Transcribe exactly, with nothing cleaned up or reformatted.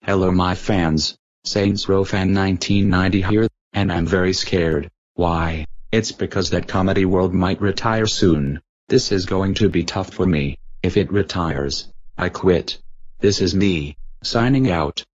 Hello my fans, Saints Row Fan nineteen ninety here, and I'm very scared. Why? It's because that comedy world might retire soon. This is going to be tough for me. If it retires, I quit. This is me, signing out.